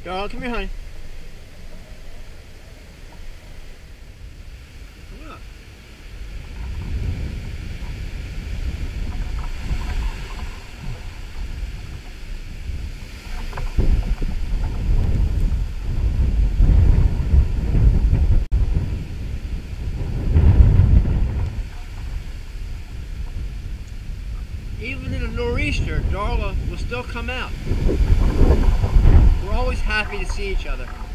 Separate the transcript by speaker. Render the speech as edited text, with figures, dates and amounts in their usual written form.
Speaker 1: Darla, come here, honey. Look. Even in a nor'easter, Darla will still come out. We're always happy to see each other.